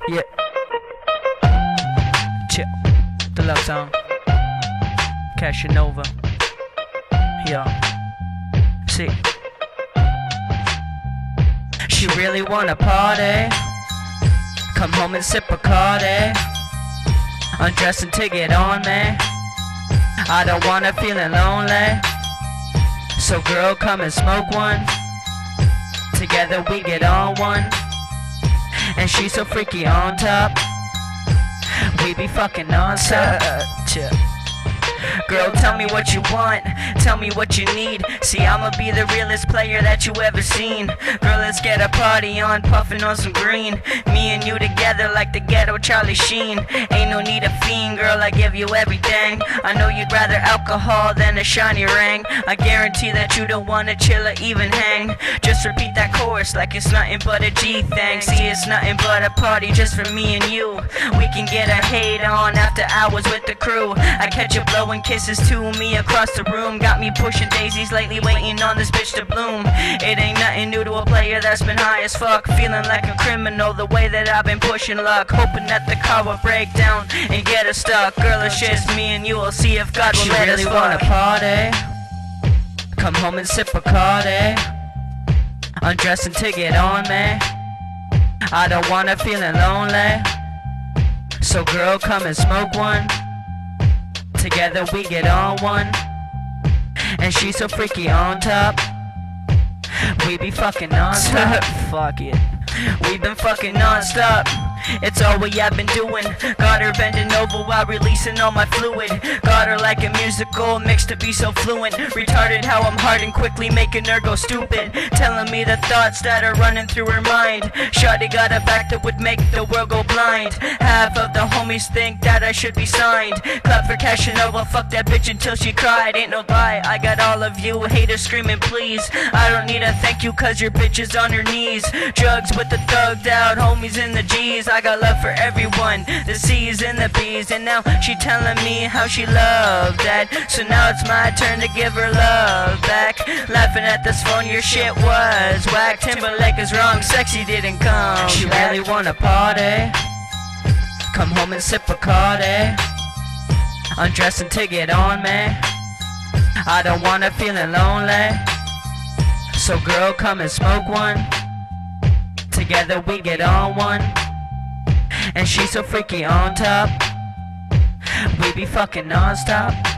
Yeah. Chip. The love song. Cashanova. Yeah. See. She really wanna party. Come home and sip a Bacardi. Undressing to get on me. I don't wanna feeling lonely. So girl, come and smoke one. Together we get on one. And she's so freaky on top. We be fucking non-stop. Girl, tell me what you want, tell me what you need. See, I'ma be the realest player that you ever seen. Girl, let's get a party on, puffin' on some green. Me and you together like the ghetto Charlie Sheen. Ain't no need a fiend, girl, I give you everything. I know you'd rather alcohol than a shiny ring. I guarantee that you don't wanna chill or even hang. Just repeat that chorus like it's nothing but a G thing. See, it's nothing but a party just for me and you. We can get a hate on after hours with the crew. I catch you blowing kisses to me across the room. Got me pushing daisies lately, waiting on this bitch to bloom. It ain't nothing new to a player that's been high as fuck. Feeling like a criminal the way that I've been pushing luck. Hoping that the car will break down and get us stuck. Girl, it's just me and you, we'll see if God will let us fuck. She really wanna party. Come home and sip a Bacardi. Undressing to get on me. I don't wanna feeling lonely. So girl, come and smoke one. Together we get on one. And she's so freaky on top. We be fucking non-stop. Fuck it. We been fucking non-stop. It's all we have been doing. Got her bending over while releasing all my fluid. Got her like a musical mix to be so fluent. Retarded how I'm hard and quickly making her go stupid. Telling me the thoughts that are running through her mind. Shawty got a back that would make the world go blind. Half of the homies think that I should be signed. Clap for Cashanova, fuck that bitch until she cried. Ain't no lie, I got all of you haters screaming please. I don't need a thank you cause your bitch is on her knees. Drugs with the thugged out homies in the G's. I got love for everyone, the C's and the B's. And now she telling me how she loved that. So now it's my turn to give her love back. Laughing at this phone, your shit was whack. Timberlake is wrong, sexy didn't come. She really wanna party. Come home and sip a Bacardi. Undressing to get on me. I don't wanna feeling lonely. So girl, come and smoke one. Together we get on one. And she's so freaky on top. We be fucking non-stop.